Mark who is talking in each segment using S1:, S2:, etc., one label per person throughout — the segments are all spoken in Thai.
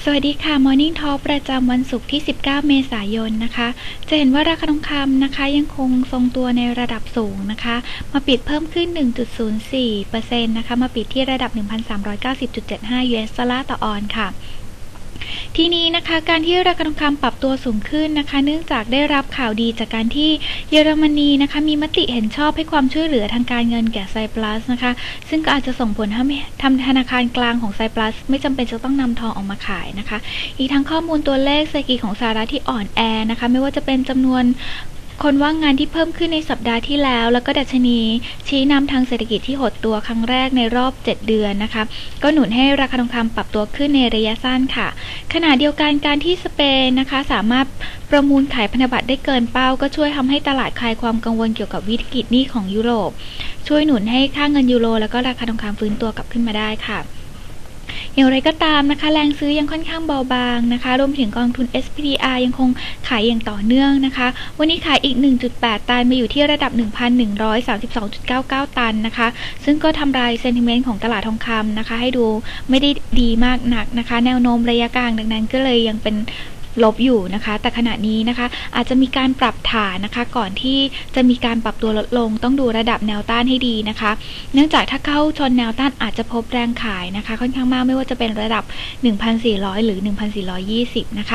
S1: สวัสดีค่ะ Morning Talk ประจำวันศุกร์ที่ 19 เมษายน นะคะ จะเห็นว่าราคาทองคำนะคะยังคงทรงตัวในระดับสูงนะคะ มาปิดเพิ่มขึ้น 1.04% นะคะ มาปิดที่ระดับ 1,390.75 US ดอลลาร์ต่อออนซ์ค่ะ ทีนี้นะคะการที่ราคาทองคำปรับตัวสูงขึ้นนะคะเนื่องจากได้รับข่าวดีจากการที่เยอรมนีนะคะมีมติเห็นชอบให้ความช่วยเหลือทางการเงินแก่ไซปรัสนะคะซึ่งก็อาจจะส่งผลให้ธนาคารกลางของไซปรัสไม่จำเป็นจะต้องนำทองออกมาขายนะคะอีกทั้งข้อมูลตัวเลขเศรษฐกิจของสหรัฐที่อ่อนแอนะคะไม่ว่าจะเป็นจำนวนคนว่างงานที่เพิ่มขึ้นในสัปดาห์ที่แล้วแล้วก็ดัชนีชี้นำทางเศรษฐกิจที่หดตัวครั้งแรกในรอบ 7 เดือนนะคะก็หนุนให้ราคาทองคำปรับตัวขึ้นในระยะสั้นค่ะขณะเดียวกันการที่สเปนนะคะสามารถประมูลขายพันธบัตรได้เกินเป้าก็ช่วยทำให้ตลาดคลายความกังวลเกี่ยวกับวิกฤตหนี้ของยุโรปช่วยหนุนให้ค่าเงินยูโรแล้วก็ราคาทองคำฟื้นตัวกลับขึ้นมาได้ค่ะอย่างไรก็ตามนะคะแรงซื้อยังค่อนข้างเบาบางนะคะรวมถึงกองทุน SPDR ยังคงขายอย่างต่อเนื่องนะคะวันนี้ขายอีก 1.8 ตันมาอยู่ที่ระดับ 1,132.99 ตันนะคะซึ่งก็ทำลายเซนติเมนต์ของตลาดทองคำนะคะให้ดูไม่ได้ดีมากนักนะคะแนวโน้มระยะกลางดังนั้นก็เลยยังเป็นลบอยู่นะคะแต่ขณะนี้นะคะอาจจะมีการปรับฐานนะคะก่อนที่จะมีการปรับตัวลดลงต้องดูระดับแนวต้านให้ดีนะคะเนื่องจากถ้าเข้าชนแนวต้านอาจจะพบแรงขายนะคะค่อนข้างมากไม่ว่าจะเป็นระดับ 1,400 หรือ 1,420 นะคะ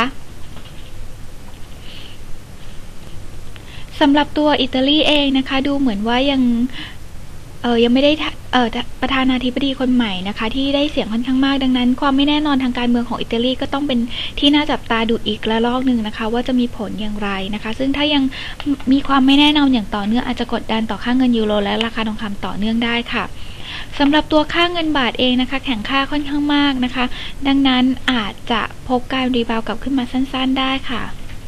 S1: สำหรับตัวอิตาลีเองนะคะดูเหมือนว่ายังไม่ได้ประธานาธิบดีคนใหม่นะคะที่ได้เสียงค่อนข้างมากดังนั้นความไม่แน่นอนทางการเมืองของอิตาลีก็ต้องเป็นที่น่าจับตาดูอีกระลอกหนึ่งนะคะว่าจะมีผลอย่างไรนะคะซึ่งถ้ายังมีความไม่แน่นอนอย่างต่อเนื่องอาจจะกดดันต่อค่าเงินยูโรและราคาทองคำต่อเนื่องได้ค่ะสำหรับตัวค่าเงินบาทเองนะคะแข็งค่าค่อนข้างมากนะคะดังนั้นอาจจะพบการรีบาวกลับขึ้นมาสั้นๆได้ค่ะ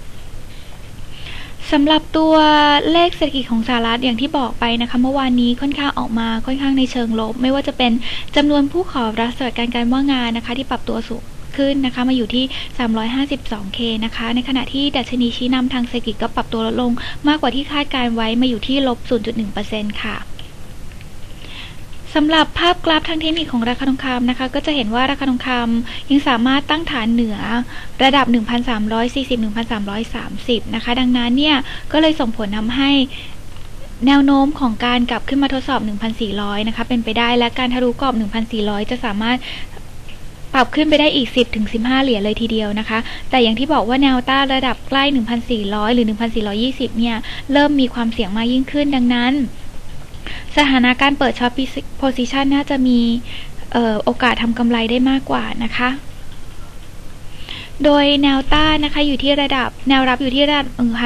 S1: สำหรับตัวเลขเศรษฐกิจของสหรัฐอย่างที่บอกไปนะคะเมื่อวานนี้ค่อนข้างออกมาค่อนข้างในเชิงลบไม่ว่าจะเป็นจำนวนผู้ขอรับสวัสดิการว่างงานนะคะที่ปรับตัวสูงขึ้นนะคะมาอยู่ที่ 352K นะคะในขณะที่ดัชนีชี้นำทางเศรษฐกิจก็ปรับตัวลดลงมากกว่าที่คาดการไว้มาอยู่ที่ลบ 0.1% ค่ะสำหรับภาพกราฟทางเทคนิคของราคาทองคำนะคะก็จะเห็นว่าราคาทองคำยังสามารถตั้งฐานเหนือระดับ 1,340-1,330 นะคะดังนั้นเนี่ยก็เลยส่งผลทำให้แนวโน้มของการกลับขึ้นมาทดสอบ 1,400 นะคะเป็นไปได้และการทะลุกรอบ 1,400 จะสามารถปรับขึ้นไปได้อีก 10-15 เหรียญเลยทีเดียวนะคะแต่อย่างที่บอกว่าแนวต้านระดับใกล้ 1,400 หรือ 1,420 เนี่ยเริ่มมีความเสี่ยงมากยิ่งขึ้นดังนั้นสถานะการเปิดช็อตโพซิชันน่าจะมีโอกาสทำกำไรได้มากกว่านะคะโดยแนวต้านนะคะอยู่ที่ระดับแนวรับอยู่ที่ระดับ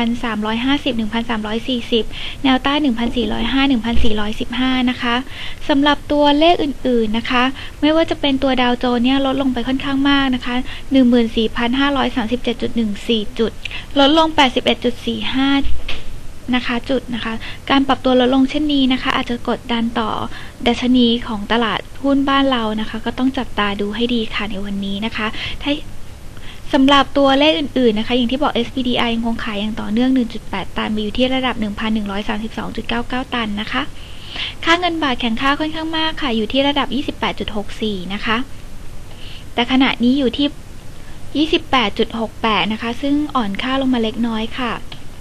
S1: 1,350-1,340 แนวต้าน 1,405-1,415 นะคะสำหรับตัวเลขอื่นๆนะคะไม่ว่าจะเป็นตัวดาวโจนส์เนี่ยลดลงไปค่อนข้างมากนะคะ 14,537.14 จุดลดลง 81.45นะคะจุดนะคะการปรับตัวลดลงเช่นนี้นะคะอาจจะกดดันต่อดัชนีของตลาดหุ้นบ้านเรานะคะก็ต้องจับตาดูให้ดีค่ะในวันนี้นะคะสำหรับตัวเลขอื่นๆนะคะอย่างที่บอก SPDR ยังคงขายอย่างต่อเนื่อง 1.8 ตันไปอยู่ที่ระดับ 1,132.99 ตันนะคะค่าเงินบาทแข็งค่าค่อนข้างมากค่ะอยู่ที่ระดับ 28.64 นะคะแต่ขณะนี้อยู่ที่ 28.68 นะคะซึ่งอ่อนค่าลงมาเล็กน้อยค่ะ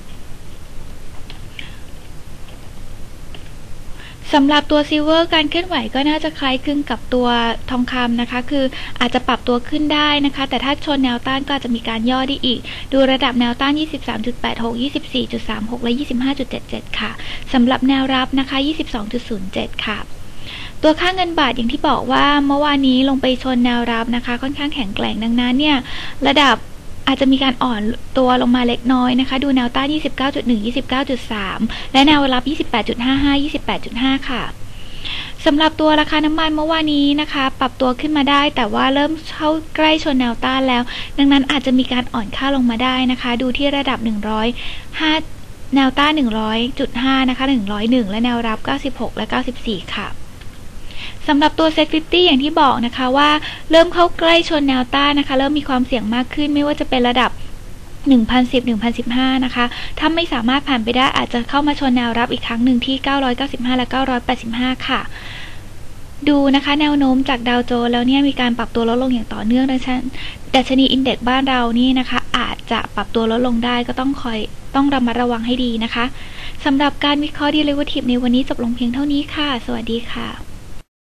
S1: สำหรับตัวซิลเวอร์การเคลื่อนไหวก็น่าจะคล้ายคลึงกับตัวทองคำนะคะคืออาจจะปรับตัวขึ้นได้นะคะแต่ถ้าชนแนวต้านก็อาจจะมีการย่อได้อีกดูระดับแนวต้าน 23.86 24.36 และ 25.77 ค่ะสำหรับแนวรับนะคะ 22.07 ค่ะตัวค่าเงินบาทอย่างที่บอกว่าเมื่อวานนี้ลงไปชนแนวรับนะคะค่อนข้างแข็งแกร่งดังนั้นเนี่ยระดับอาจจะมีการอ่อนตัวลงมาเล็กน้อยนะคะดูแนวต้าน 29.1 29.3 และแนวรับ 28.55 28.5 ค่ะสำหรับตัวราคาน้ำมันเมื่อวานนี้นะคะปรับตัวขึ้นมาได้แต่ว่าเริ่มเข้าใกล้ชนแนวต้านแล้วดังนั้นอาจจะมีการอ่อนค่าลงมาได้นะคะดูที่ระดับ105แนวต้าน 100.5 นะคะ101และแนวรับ96และ94ค่ะสำหรับตัว Set50 อย่างที่บอกนะคะว่าเริ่มเข้าใกล้ชนแนวต้านนะคะเริ่มมีความเสี่ยงมากขึ้นไม่ว่าจะเป็นระดับ 1,010 1,015 นะคะถ้าไม่สามารถผ่านไปได้อาจจะเข้ามาชนแนวรับอีกครั้งหนึ่งที่995และ985ค่ะดูนะคะแนวโน้มจากดาวโจนส์แล้วเนี่ยมีการปรับตัวลดลงอย่างต่อเนื่องดัชนีอินเด็กซ์บ้านเรานี่นะคะอาจจะปรับตัวลดลงได้ก็ต้องระมัดระวังให้ดีนะคะสำหรับการวิเคราะห์ derivative ในวันนี้จบลงเพียงเท่านี้ค่ะสวัสดีค่ะ